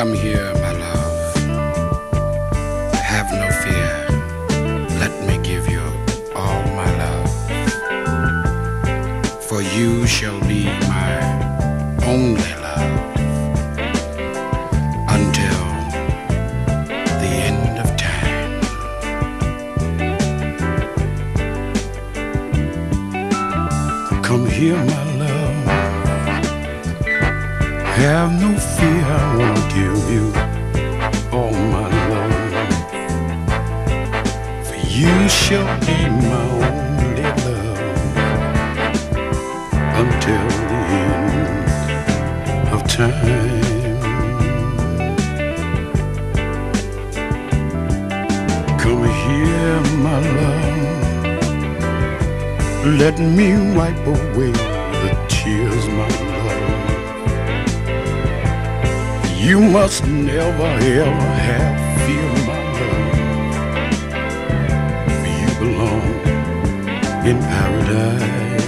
Come here, my love. Have no fear. Let me give you all my love. For you shall be my only love until the end of time. Come here, my love. Have no fear, I wanna give you all my love. For you shall be my only love until the end of time. Come here, my love. Let me wipe away the tears, my love. You must never ever have fear, my love. For you belong in paradise.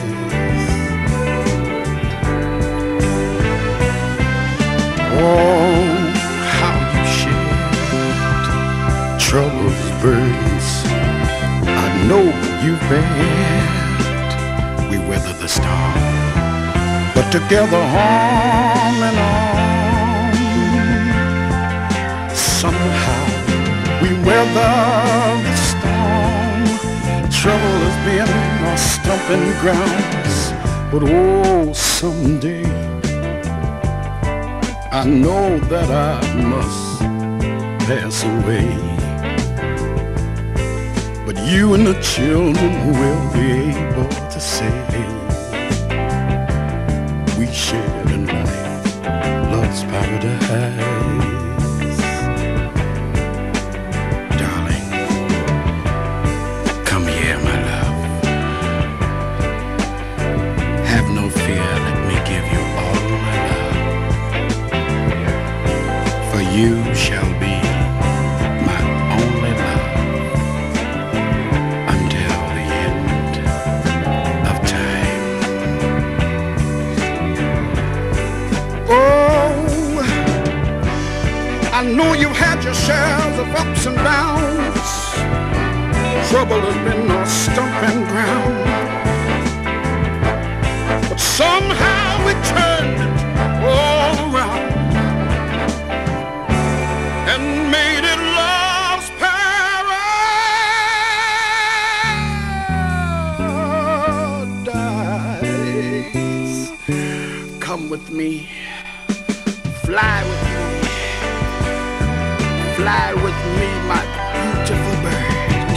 Oh, how you shared troubles, burdens. I know you've had. We weather the storm, but together arm in arm. Somehow we weather the storm. Trouble has been our stomping grounds, but oh, someday I know that I must pass away. But you and the children will be able to say we shared in life love's paradise. Darling, come here, my love. Have no fear, let me give you all my love. For you shall be my only love until the end of time. Oh, I know you've had your shares of ups and downs. Trouble has been our stomping ground, but somehow we turned it all around and made it love's paradise. Come with me, fly with me, fly with me, my beautiful bird.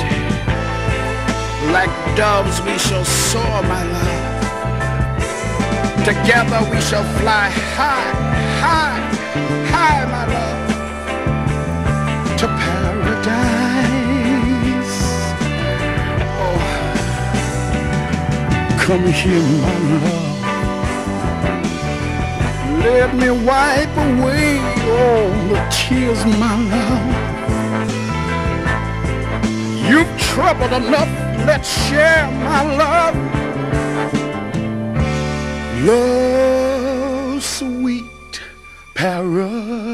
Like doves we shall soar, my love. Together we shall fly high, high, high, my love, to paradise. Oh, come here, my love. Let me wipe away all the tears, my love. You've troubled enough, let's share my love. Love, sweet para,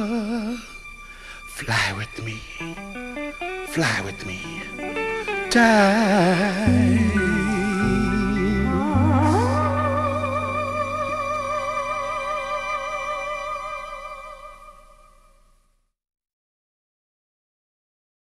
fly with me, die.